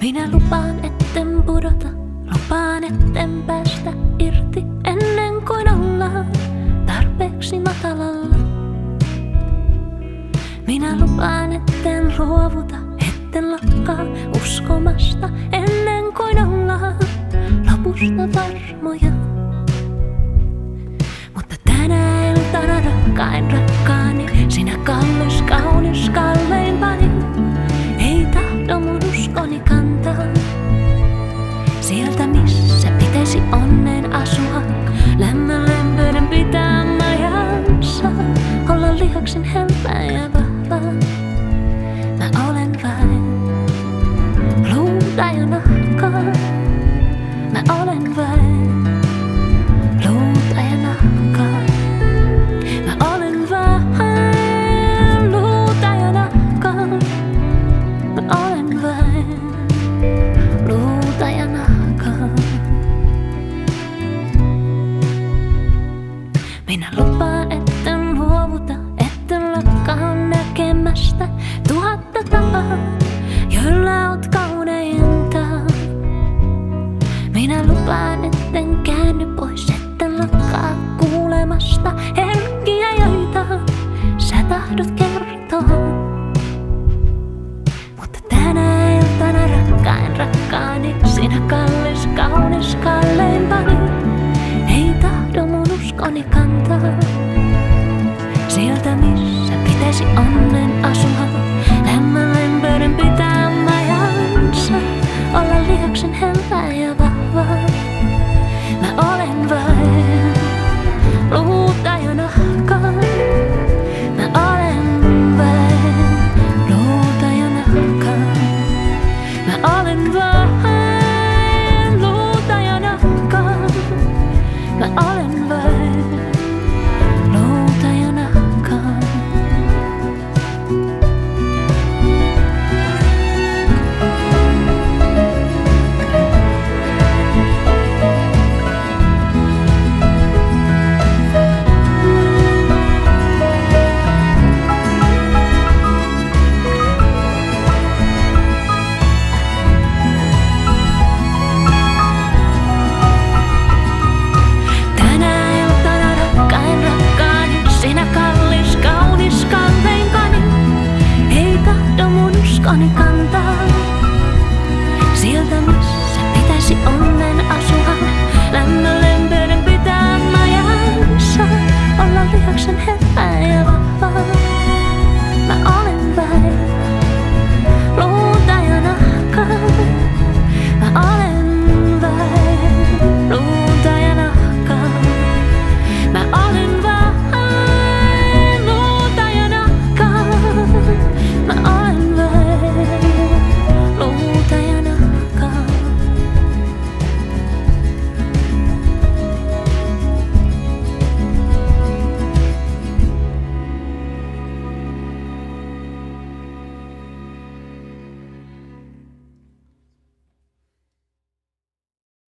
Minä lupaan, etten pudota, lupaan, etten päästä irti ennen kuin ollaan tarpeeksi matalalla. Minä lupaan, etten luovuta, etten lakkaa uskomasta ennen kuin ollaan lopusta varmoja. Mutta tänä iltana rakkain rakkaani, sinä kallis kaunis kalleimpani, ei tahdo mun uskoni kantaa sieltä missä pitäisi onnen asua. Lämmön lämpöiden pitää majansa, olla lihaksin helpää ja vahvaa. Mä olen vain luuta ja nahkaa. Mä olen vain luuta ja nahkaa. Mä olen vain luuta ja nahkaa. Mä olen vain luuta ja nahkaa. Minä lupaan, etten luovuta, etten lakkaa näkemästä tuhatta tapaa, joilla oot kauneinta. Minä lupaan, etten käänny pois, etten lakkaa kuulemasta herkkiä, joita sä tahdot kertoa. Mutta tänä iltana rakkain rakkaani, sinä kallis kaunis kalleimpani, ei tahdo mun uskoni kantaa sieltä missä pitäisi onnen asua.